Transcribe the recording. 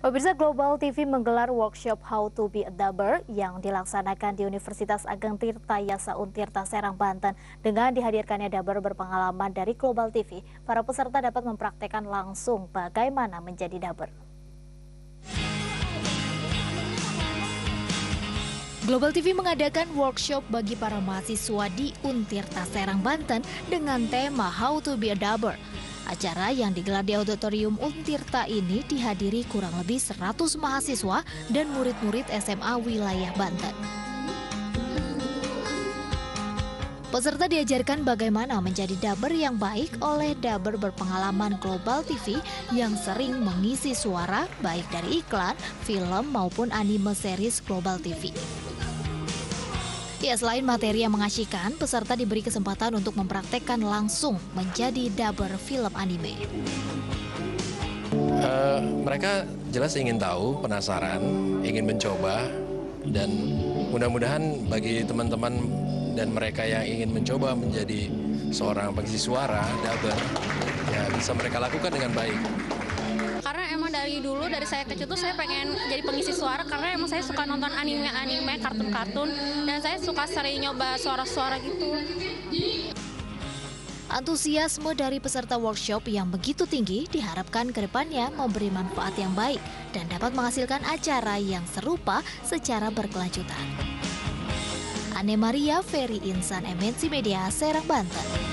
Pemirsa, Global TV menggelar workshop How to be a Dubber yang dilaksanakan di Universitas Ageng Tirta Yasa Untirta Serang, Banten. Dengan dihadirkannya dubber berpengalaman dari Global TV, para peserta dapat mempraktekkan langsung bagaimana menjadi dubber. Global TV mengadakan workshop bagi para mahasiswa di Untirta Serang, Banten dengan tema How to be a Dubber. Acara yang digelar di Auditorium Untirta ini dihadiri kurang lebih 100 mahasiswa dan murid-murid SMA wilayah Banten. Peserta diajarkan bagaimana menjadi dubber yang baik oleh dubber berpengalaman Global TV yang sering mengisi suara baik dari iklan, film maupun anime series Global TV. Ya, selain materi yang mengasyikkan, peserta diberi kesempatan untuk mempraktekkan langsung menjadi dubber film anime. Mereka jelas ingin tahu, penasaran, ingin mencoba, dan mudah-mudahan bagi teman-teman dan mereka yang ingin mencoba menjadi seorang pengisi suara, dubber, ya bisa mereka lakukan dengan baik. Karena emang dari dulu, dari saya kecil tuh saya pengen jadi pengisi suara karena emang saya suka nonton anime, kartun-kartun, dan saya suka sering nyoba suara-suara gitu. Antusiasme dari peserta workshop yang begitu tinggi diharapkan ke depannya memberi manfaat yang baik dan dapat menghasilkan acara yang serupa secara berkelanjutan. Anne Maria, Ferry Insan, MNC Media, Serang, Banten.